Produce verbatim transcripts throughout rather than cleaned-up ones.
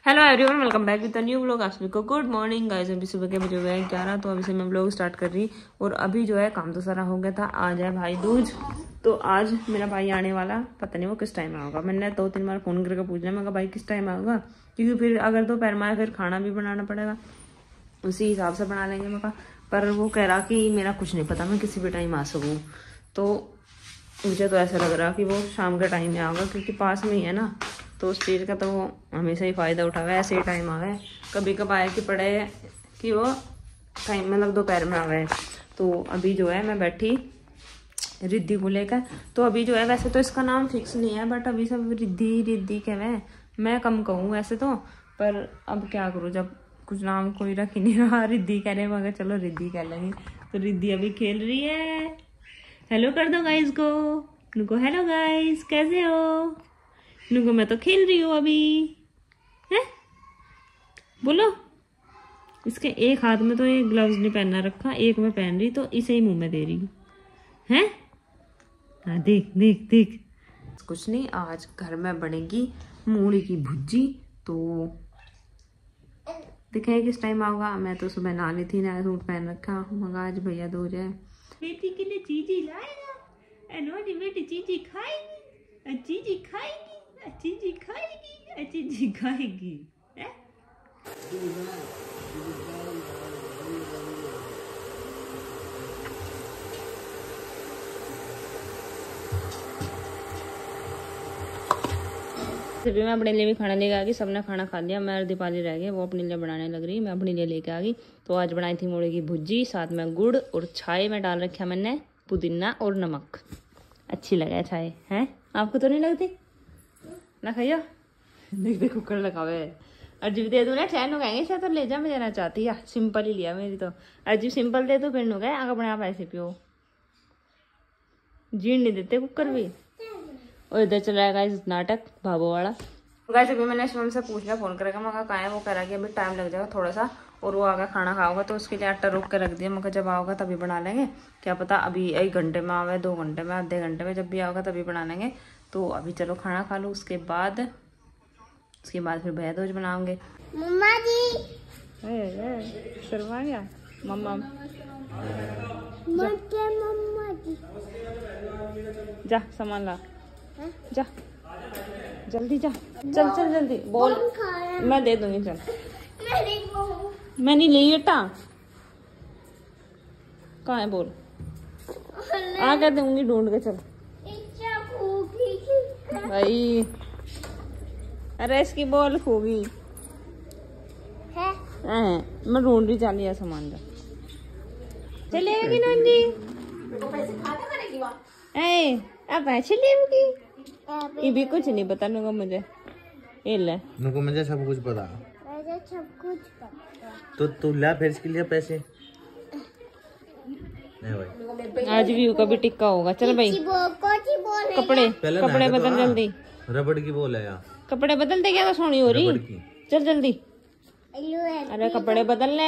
Hello everyone, welcome back with new vlog. आप सभी को गुड मॉर्निंग गाइस। अभी सुबह के बजे हुए हैं ग्यारह, तो अभी से मैं व्लॉग स्टार्ट कर रही। और अभी जो है काम तो सारा हो गया था। आज है भाई दूज, तो आज मेरा भाई आने वाला, पता नहीं वो किस टाइम आएगा। मैंने दो तीन बार फोन करके पूछ लिया, मैं कहा भाई किस टाइम आएगा, क्योंकि फिर अगर दोपहर में आए फिर खाना भी बनाना पड़ेगा, उसी हिसाब से बना लेंगे। मैं कहा पर वो कह रहा कि मेरा कुछ नहीं पता, मैं किसी भी टाइम आ सकूँ। तो मुझे तो ऐसा लग रहा कि वो शाम के टाइम में आएगा, क्योंकि पास में ही है ना, तो उस चीज़ का तो वो हमेशा ही फ़ायदा उठावे। ऐसे ही टाइम आवे, कभी कब आए कि पड़े कि वो टाइम मतलब दोपहर में आवे। तो अभी जो है मैं बैठी रिद्धि को लेकर। तो अभी जो है वैसे तो इसका नाम फिक्स नहीं है, बट अभी सब रिद्धि रिद्धि कहवे, मैं कम कहूँ वैसे तो, पर अब क्या करूँ, जब कुछ नाम कोई रख ही नहीं रहा, रिद्धि कह रहे, मगर चलो रिद्धि कह लेंगे। तो रिद्धि अभी खेल रही है। हेलो कर दो गाइस को, उनको हेलो गाइस कैसे हो। उनको मैं तो खेल रही हूँ अभी, है बोलो। इसके एक हाथ में तो ये ग्लव्स नहीं पहनना रखा, एक में पहन रही, तो इसे ही मुंह में दे रही हूँ, है। हाँ देख देख देख। कुछ नहीं, आज घर में बनेगी मूली की भुजी। तो दिखाए किस टाइम आऊंगा। मैं तो सुबह नहा ली थी, नया सूट पहन रखा, मगर आज भैया दो जाए बेटी के लिए चीजी लाएगा। अनोटी बेटी चीजी खाएगी, चीजी खाएगी, चीजी खाएगी, चीजी खाएगी। भी मैं अपने लिए भी खाना लेके आ गई। सबने खाना खा लिया, मैं और दीपाली रह गए, वो अपने लिए बनाने लग रही, मैं अपने लिए लेके आ गई। तो आज बनाई थी मूली की भुजी, साथ में गुड़ और छाई में डाल रखा मैंने पुदीना और नमक। अच्छी लगे छाई, हैं आपको तो नहीं लगती ना? खाइयो देख देख कुकर लगावे। अजीब दे दूँ ना चैन हो गएंगे, शायद तो ले जा, मैं लेना चाहती है। सिंपल ही लिया मेरी तो। अजीब सिंपल दे दो फिर हो गए आगे अपने आप ऐसे पियो, जीण नहीं देते कुकर भी। और इधर चल रहा है इस नाटक भाभो वाला। गाइस अभी मैंने शिवम से पूछ लिया फोन करके, मैं कहा है, वो कह रहा कि अभी टाइम लग जाएगा थोड़ा सा, और वो आगे खाना खाओगा, तो उसके लिए आटा रोक के रख दिया। मैं जब आओगा तभी बना लेंगे, क्या पता अभी एक घंटे में आवे, दो घंटे में, आधे घंटे में, जब भी आओगा तभी बना लेंगे। तो अभी चलो खाना खा लो, उसके बाद उसके बाद फिर भैया दूज बनाओगे। मम्मा जी शर्मा गया मम्मा, जा सामान ला, जा जल्दी जा, चल चल जल्दी बोल, मैं दे दूंगी, चल। मैं नहीं ली बेटा, कहाँ है बोल, आ कर दूंगी ढूंढ के, चल भाई। अरे इसकी बोल खूबी है, मैं ढूंढ रही चल लिया सामान का, चलेगी नंदी ए अब पैसे लेगी। ये भी कुछ नहीं पता नुको मुझे, ये ले नुको मुझे सब कुछ पता, मुझे सब कुछ पता। तो तू ला फिर इसके लिए पैसे नहीं भाई। आज भी का भी टिक्का होगा, चल भाई। कपड़े कपड़े बदल जल्दी, रबड़ की बोल है यार, कपड़े बदल दे, क्या तो सोनी हो रही, चल जल्दी। अरे कपड़े बदल ले।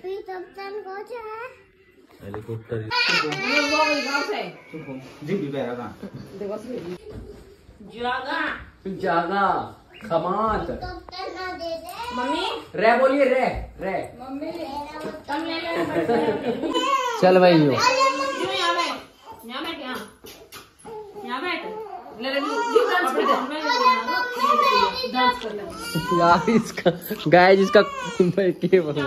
हेलीकॉप्टर जागा जागा खमात मम्मी रे बोलिए, रे रे मम्मी तुम ले ले। चल भाई यो यहाँ बैठ, यहाँ बैठ, यहाँ यहाँ बैठ, यार इसका गाय जिसका के बोल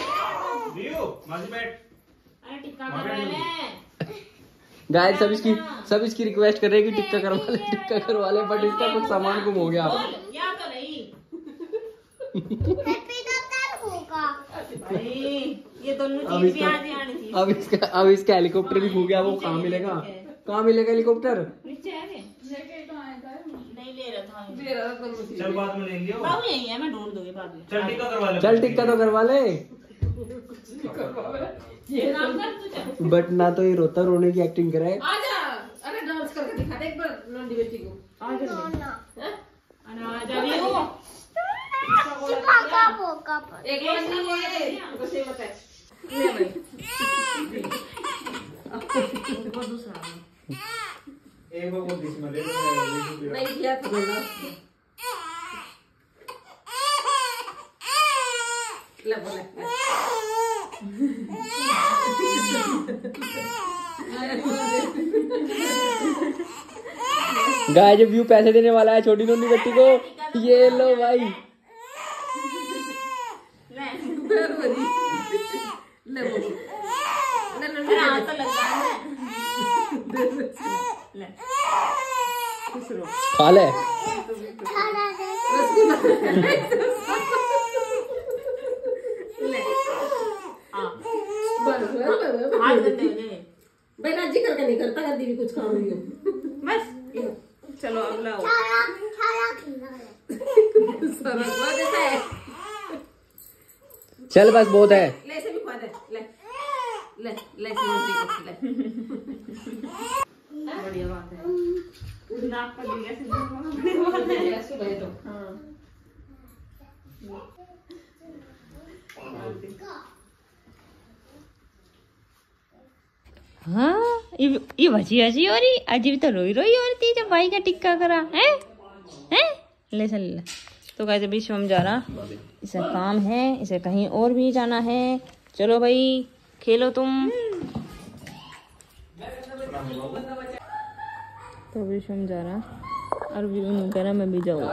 गाय सब इसकी सब इसकी रिक्वेस्ट कर रहे हैं कि टिक्का करवा ले, टिक्का करवा ले, बट इसका कुछ सामान गुम हो गया। ये दोनों चीज भी आज ही आनी थी। अब इसका अब इसका हेलीकॉप्टर भी खो गया, वो कहाँ मिलेगा, कहाँ मिलेगा हेलीकॉप्टर? नहीं ले रहा था, चल बाद में ले लियो, बाबू यही है, मैं ढूंढ दूंगी बाद में। चल टिक्का करवा ले, चल टिक्का तो करवा ले। बट ना तो ये रोता रोने की एक्टिंग करे। आजा, अरे डांस करके दिखा दे एक बार नंदी बेटी को। आजा ना आजा भी हो चिपका पोका पर एक बार नहीं है तो से बता ये भाई वो दूसरा एक वो दिस में ले नहीं किया तो बोलना गाइस व्यू पैसे देने वाला है छोटी नोनी बेटी को, ये लो भाई। खा ले बेटा जी करके नहीं करता, कर भी कुछ काम नहीं हो बस। चलो अगला हो। चल बस बहुत है। ले से भी खा दे, ले ले ले से ले। बढ़िया बात है। नाक पर भी ऐसे बढ़िया बात है। ऐसे गए तो हाँ हाँ ये ये भजी भजी हो रही, अजीब तो रोई रोई हो रही थी जब भाई का टिक्का करा है हैं। ले चल ले। तो गाइस अभी शिवम जा रहा, इसे काम है, इसे कहीं और भी जाना है। चलो भाई खेलो तुम। तो अभी शिवम जा रहा और विनू कह रहा मैं भी जाऊँ।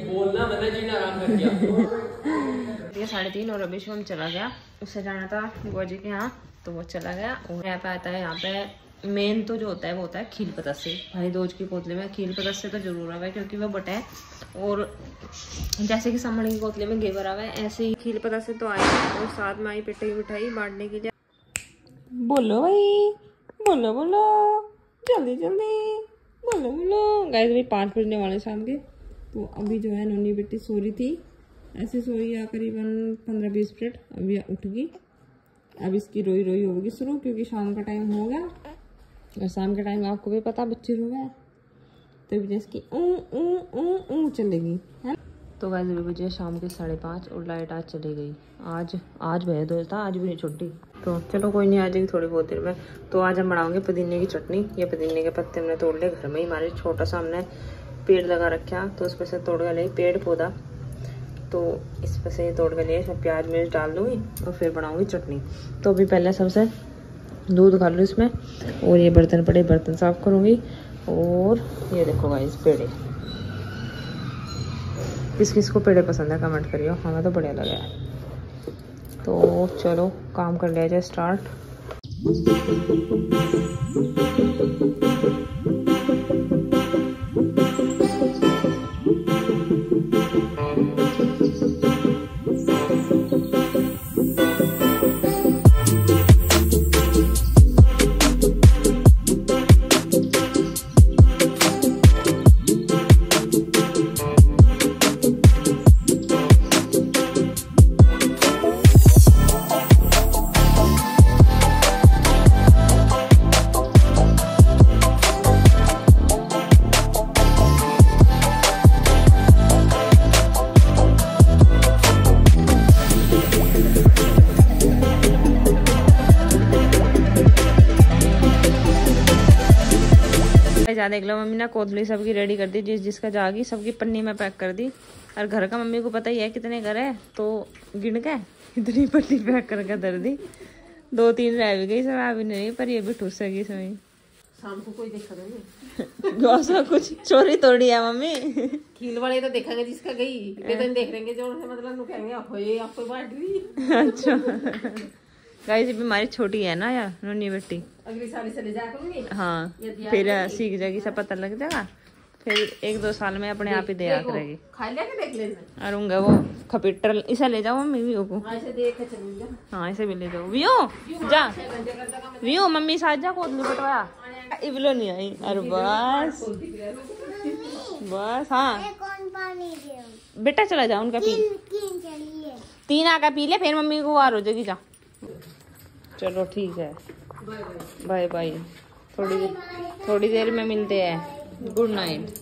ये साढ़े तीन और अभी शिवम चला गया, उससे जाना था बुआ जी के यहाँ तो वो चला गया। और यहाँ पे आता है, यहाँ पे मेन तो जो होता है वो होता है खील पतस्से। भाई दोज की कोतले में खील पतस्से तो जरूर आवे क्योंकि वो बटा है। और जैसे कि सामने की कोतले में घेवर आवे ऐसे ही खील पतस्से तो आए। और साथ में आई पिटाई मिठाई बांटने के लिए। बोलो भाई बोलो बोलो जल्दी जल्दी बोलो बोलो। गाइस अभी पाँच बजने वाले शाम के। तो अभी जो है नोनी बेटी सो रही थी, ऐसे सोई या करीबन पंद्रह बीस मिनट। अभी उठ गई, अब इसकी रोई रोई होगी शुरू क्योंकि शाम का टाइम हो गया। और शाम के टाइम आपको भी पता बच्चे रो गए तो भी इसकी ऊ ऊ ऊ ऊ चलेगी है। तो गाइस अभी बजे शाम के साढ़े पाँच और लाइट आज चली गई। आज आज भैया दोस्त था, आज भी नहीं छुट्टी। तो चलो कोई नहीं, आ जाएगी थोड़ी बहुत देर में। तो आज हम बनाओगे पुदीने की चटनी। ये पुदीने के पत्ते हमने तोड़ लिए घर में ही, हमारे छोटा सा हमने पेड़ लगा रखा तो उस पर से तोड़ के ले पेड़ पौधा। तो इस पर से तोड़ के लिए इसमें प्याज मिर्च डाल दूँगी और फिर बनाऊँगी चटनी। तो अभी पहले सबसे दूध डाल लूँ इसमें और ये बर्तन पड़े बर्तन साफ करूँगी। और ये देखो गाइस पेड़े, किस किस को पेड़े पसंद है कमेंट करियो, हमें तो बढ़िया लगा है। तो चलो काम कर लिया जाए स्टार्ट। देख लो मम्मी ने कोतली सबकी रेडी कर दी, जिस जिसका जागी सबकी पन्नी में पैक कर दी। और घर का मम्मी को पता ही है कितने घर है तो गिन के इतनी पन्नी पैक करके दर दी। दो तीन रह भी गई सब अभी नहीं, पर ये भी ठूस गई समय। शाम को कोई देखा नहीं ऐसा कुछ चोरी तोड़ी है मम्मी। खील वाले तो देखेंगे जिसका गई, ये तो देख लेंगे जो मतलब नु कहेंगे होए आपको बांट दी। अच्छा गाइस ये बीमारी छोटी है ना यार नोनी बेटी, अगली साल से ले जा करूंगी। हाँ फिर सीख जाएगी, सब पता लग जाएगा, फिर एक दो साल में अपने आप ही दे करेगी। खा लिया के देख लेना। अरुंगा वो खपीटर इसे ले जाओ मम्मी वियो को। हाँ इसे देख के चलूंगा। हाँ इसे भी ले जाओ वियो जा वियो मम्मी साथ जा कोतली पटवाया इवलो नहीं आई। अरे बस बस हाँ बेटा चला जा उनका पी तीन आका पी ले फिर मम्मी को वार हो जाएगी। जा चलो ठीक है बाय बाय, थोड़ी देर थोड़ी देर में मिलते हैं। Good night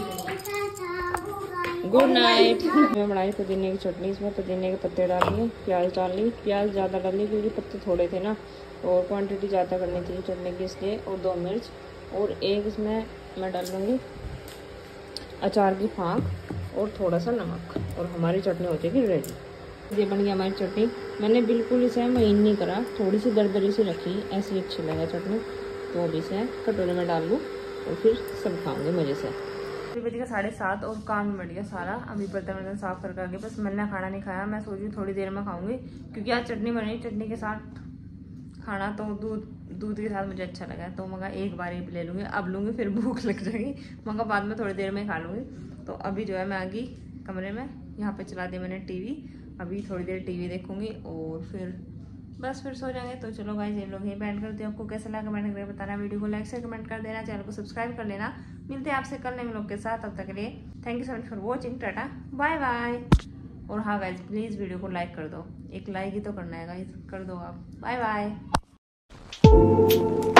good night. मैं बनाई पुदीने की चटनी, इसमें पुदीने के पत्ते डाल दिए, प्याज डाल ली, प्याज ज़्यादा डाल ली क्योंकि पत्ते थोड़े थे ना और क्वांटिटी ज़्यादा करनी थी चटनी की इसलिए। और दो मिर्च और एक इसमें मैं डाल लूँगी अचार की फाँक और थोड़ा सा नमक और हमारी चटनी हो जाएगी रेडी। ये बन गया हमारी चटनी। मैंने बिल्कुल इसे महीन नहीं करा, थोड़ी सी दरदरी सी रखी, ऐसी अच्छी लगे चटनी। तो अभी इसे कटोरे में डाल लूँ और फिर सब खाऊंगे मज़े से। फिर बज गया साढ़े सात और काम में बढ़ गया सारा। अभी बर्तन वर्तन साफ करके आ गए, बस मैंने खाना नहीं खाया। मैं सोच रही थोड़ी देर में खाऊंगी क्योंकि आज चटनी बनी, चटनी के साथ खाना तो दूध दूध के साथ मुझे अच्छा लगा, तो मगर एक बार ही ले लूँगी। अब लूँगी फिर भूख लग जाएगी, मगर बाद में थोड़ी देर में खा लूँगी। तो अभी जो है मैं आ गई कमरे में, यहाँ पे चला दी मैंने टीवी। अभी थोड़ी देर टीवी देखूँगी और फिर बस फिर सो जाएंगे। तो चलो गाइस ये लोग यहीं बैंड करते हैं। आपको कैसा लगा कमेंट करके बताना, वीडियो को लाइक से कमेंट कर देना, चैनल को सब्सक्राइब कर लेना। मिलते हैं आपसे कल नए लोग के साथ, तब तक के लिए thank you so much for watching, tata bye bye. और हाँ गाइज प्लीज़ वीडियो को लाइक कर दो, एक लाइक ही तो करना है गाइज, कर दो आप। Bye bye.